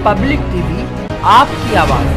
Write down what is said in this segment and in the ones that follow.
Public TV, आपकी आवाज।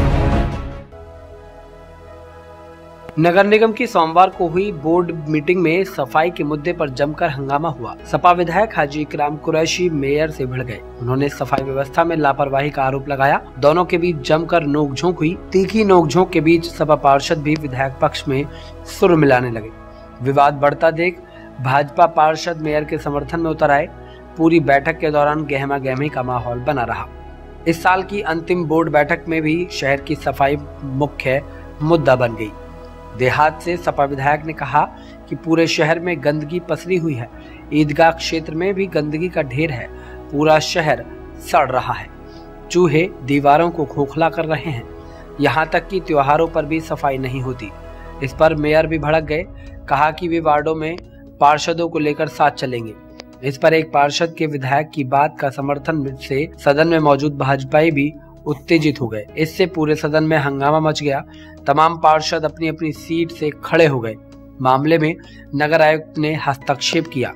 नगर निगम की सोमवार को हुई बोर्ड मीटिंग में सफाई के मुद्दे पर जमकर हंगामा हुआ। सपा विधायक हाजी इकराम कुरैशी मेयर से भिड़ गए। उन्होंने सफाई व्यवस्था में लापरवाही का आरोप लगाया। दोनों के बीच जमकर नोकझोंक हुई। तीखी नोकझोंक के बीच सपा पार्षद भी विधायक पक्ष में सुर मिलाने लगे। विवाद बढ़ता देख भाजपा पार्षद मेयर के समर्थन में उतर आए। पूरी बैठक के दौरान गहमा गहमी का माहौल बना रहा। इस साल की अंतिम बोर्ड बैठक में भी शहर की सफाई मुख्य मुद्दा बन गई। देहात से सपा विधायक ने कहा कि पूरे शहर में गंदगी पसरी हुई है। ईदगाह क्षेत्र में भी गंदगी का ढेर है। पूरा शहर सड़ रहा है। चूहे दीवारों को खोखला कर रहे हैं। यहाँ तक कि त्योहारों पर भी सफाई नहीं होती। इस पर मेयर भी भड़क गए। कहा कि वे वार्डों में पार्षदों को लेकर साथ चलेंगे। इस पर एक पार्षद के विधायक की बात का समर्थन से सदन में मौजूद भाजपाई भी उत्तेजित हो गए। इससे पूरे सदन में हंगामा मच गया। तमाम पार्षद अपनी अपनी सीट से खड़े हो गए। मामले में नगर आयुक्त ने हस्तक्षेप किया।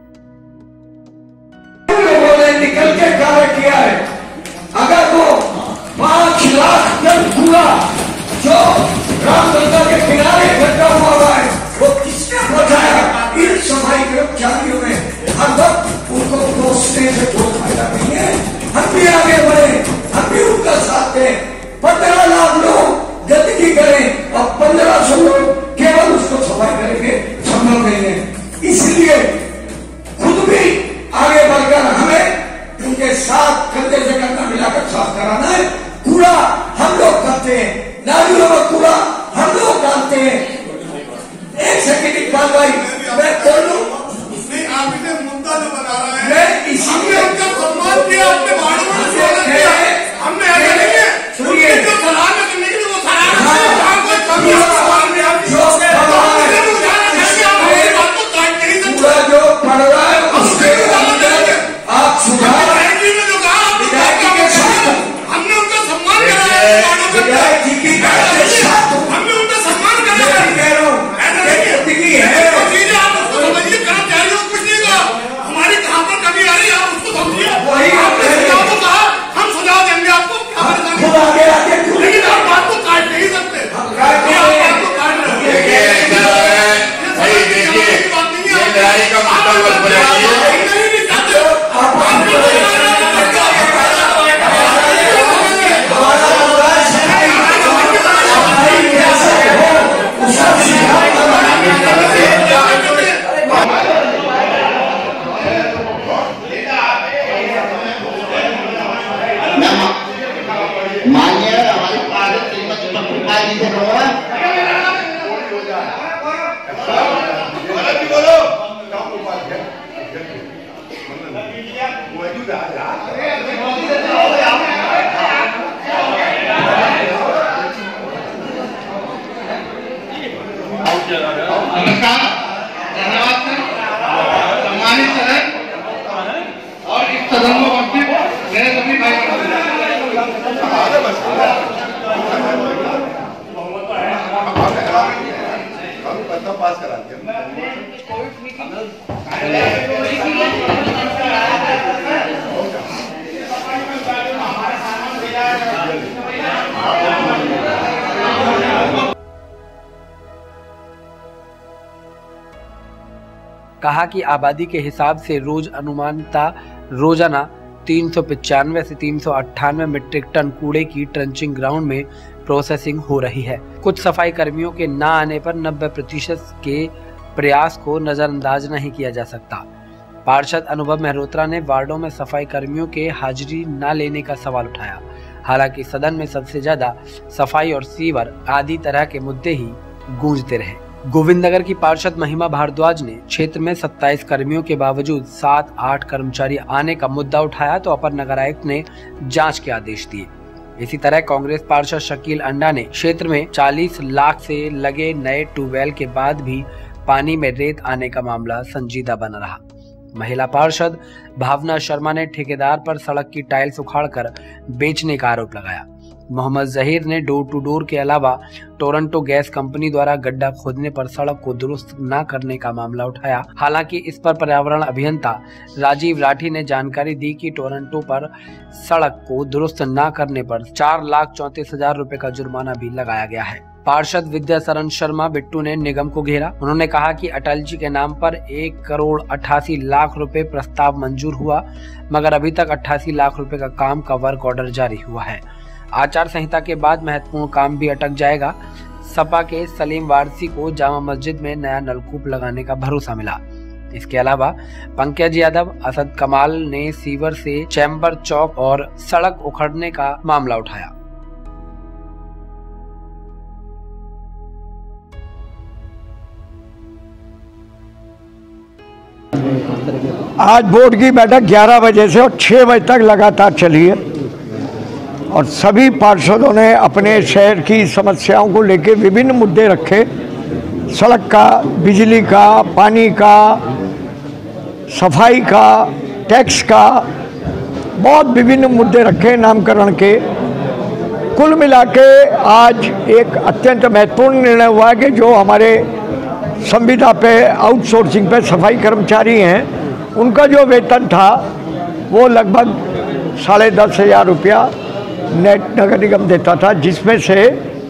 निकल के कार्य किया है। अगर वो 5 लाख टन कूड़ा जो रामगंगा के किनारे इकट्ठा हुआ है वो किसने पहुंचाया? इन सफाई कर्मचारियों ने हर वक्त उनको कोसने से कोई फायदा नहीं है। हम भी आगे बढ़े, हम भी उनका साथ दें। 15 लाख लोग गंदगी करें और 1500 लोग केवल उसको सफाई करेंगे, संभव नहीं है। इसलिए खुद भी आगे बढ़कर हमें उनके साथ कंधे से कंधा मिलाकर साफ कराना है। कूड़ा हम लोग करते हैं, नालियों में कूड़ा हम लोग डालते हैं। एक सेकंड इकबाल भाई, मैं बोलूं, आपने मुद्दा जो बना रहा है, मैं इसीलिए उनका सम्मान किया, अपने वार्ड में स्वागत किया। हमने ऐसा नहीं है, सुनिए जो सलाह में करने के लिए वो सलाह कोई कमी है सवाल में आप जो बात को काट नहीं सकते। जो पढ़ रहा है उसके आप सुधार जो कहा हमने उनका सम्मान करा है। हमने उनका सम्मान करा है। कह रहा हूँ है वही हम सुझाव देंगे आपको। लेकिन आप बात को काट नहीं सकते। नमस्कार, धन्यवाद सर। सम्मानित सदन और इस सदन में उपस्थित मेरे सभी भाई पास करा दिया। कहा कि आबादी के हिसाब से रोजाना 395 से 398 मीट्रिक टन कूड़े की ट्रंचिंग ग्राउंड में प्रोसेसिंग हो रही है। कुछ सफाई कर्मियों के न आने पर 90% के प्रयास को नजरअंदाज नहीं किया जा सकता। पार्षद अनुभव मेहरोत्रा ने वार्डों में सफाई कर्मियों के हाजिरी न लेने का सवाल उठाया। हालांकि सदन में सबसे ज्यादा सफाई और सीवर आदि तरह के मुद्दे ही गूंजते रहे। गोविंदनगर की पार्षद महिमा भारद्वाज ने क्षेत्र में 27 कर्मियों के बावजूद 7-8 कर्मचारी आने का मुद्दा उठाया तो अपर नगर आयुक्त ने जांच के आदेश दिए। इसी तरह कांग्रेस पार्षद शकील अंडा ने क्षेत्र में 40 लाख से लगे नए ट्यूबवेल के बाद भी पानी में रेत आने का मामला संजीदा बना रहा। महिला पार्षद भावना शर्मा ने ठेकेदार पर सड़क की टाइल्स उखाड़कर बेचने का आरोप लगाया। मोहम्मद जहीर ने डोर टू डोर के अलावा टोरंटो गैस कंपनी द्वारा गड्ढा खोदने पर सड़क को दुरुस्त न करने का मामला उठाया। हालांकि इस पर पर्यावरण अभियंता राजीव राठी ने जानकारी दी कि टोरंटो पर सड़क को दुरुस्त न करने पर 4,34,000 रुपए का जुर्माना भी लगाया गया है। पार्षद विद्याशरण शर्मा बिट्टू ने निगम को घेरा। उन्होंने कहा कि अटल जी के नाम पर 1,88,00,000 रुपए प्रस्ताव मंजूर हुआ, मगर अभी तक 88 लाख रुपए का काम का वर्क ऑर्डर जारी हुआ है। आचार संहिता के बाद महत्वपूर्ण काम भी अटक जाएगा। सपा के सलीम वारसी को जामा मस्जिद में नया नलकूप लगाने का भरोसा मिला। इसके अलावा पंकज यादव, असद कमाल ने सीवर से चैम्बर चौक और सड़क उखड़ने का मामला उठाया। आज बोर्ड की बैठक 11 बजे से और 6 बजे तक लगातार चली है और सभी पार्षदों ने अपने शहर की समस्याओं को लेकर विभिन्न मुद्दे रखे। सड़क का, बिजली का, पानी का, सफाई का, टैक्स का, बहुत विभिन्न मुद्दे रखे नामकरण के। कुल मिला के आज एक अत्यंत महत्वपूर्ण निर्णय हुआ है कि जो हमारे संविदा पे आउटसोर्सिंग पे सफाई कर्मचारी हैं, उनका जो वेतन था वो लगभग 10,500 रुपया नेट नगर निगम देता था, जिसमें से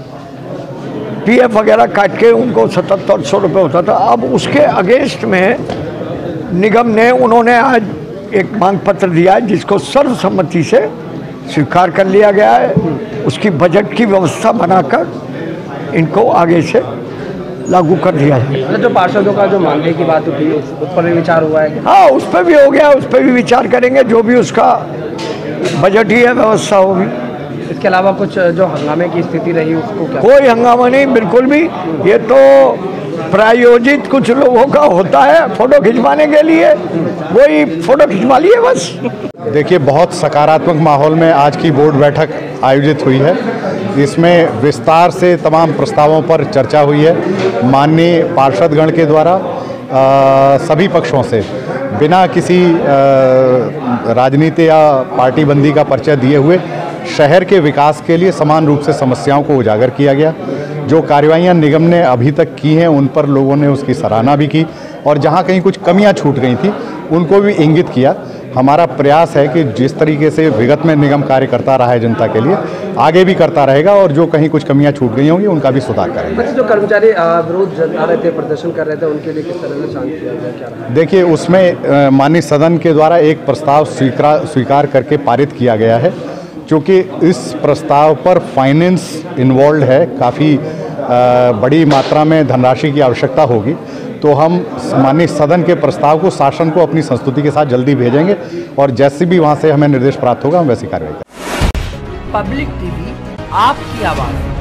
पीएफ वगैरह काट के उनको 7,700 रुपये होता था। अब उसके अगेंस्ट में निगम ने उन्होंने आज एक मांग पत्र दिया है, जिसको सर्वसम्मति से स्वीकार कर लिया गया है। उसकी बजट की व्यवस्था बनाकर इनको आगे से लागू कर दिया है। जो पार्षदों का जो मांगे की बात उठी, उस पर भी विचार हुआ है? हाँ, उस पर भी हो गया, उस पर भी विचार करेंगे। जो भी उसका बजट ही है, व्यवस्था होगी। इसके अलावा कुछ जो हंगामे की स्थिति रही उसको क्या? कोई हंगामा नहीं, बिल्कुल भी। ये तो प्रायोजित कुछ लोगों का होता है फोटो खिंचवाने के लिए, वही फोटो खिंचवा लिए बस। देखिए, बहुत सकारात्मक माहौल में आज की बोर्ड बैठक आयोजित हुई है। इसमें विस्तार से तमाम प्रस्तावों पर चर्चा हुई है। माननीय पार्षदगण के द्वारा सभी पक्षों से बिना किसी राजनीति या पार्टीबंदी का परिचय दिए हुए शहर के विकास के लिए समान रूप से समस्याओं को उजागर किया गया। जो कार्रवाइयाँ निगम ने अभी तक की हैं उन पर लोगों ने उसकी सराहना भी की और जहाँ कहीं कुछ कमियाँ छूट गई थी उनको भी इंगित किया। हमारा प्रयास है कि जिस तरीके से विगत में निगम कार्य करता रहा है जनता के लिए, आगे भी करता रहेगा और जो कहीं कुछ कमियां छूट गई होंगी उनका भी सुधार करेंगे। जो कर्मचारी विरोध जता रहे थे, प्रदर्शन कर रहे थे, उनके लिए किस तरह से शांत किया गया, क्या रहा? देखिए, उसमें माननीय सदन के द्वारा एक प्रस्ताव स्वीकार करके पारित किया गया है। चूँकि इस प्रस्ताव पर फाइनेंस इन्वॉल्व है, काफ़ी बड़ी मात्रा में धनराशि की आवश्यकता होगी, तो हम माननीय सदन के प्रस्ताव को शासन को अपनी संस्तुति के साथ जल्दी भेजेंगे और जैसे भी वहां से हमें निर्देश प्राप्त होगा हम वैसी कार्रवाई करेंगे। पब्लिक टीवी, आपकी आवाज़।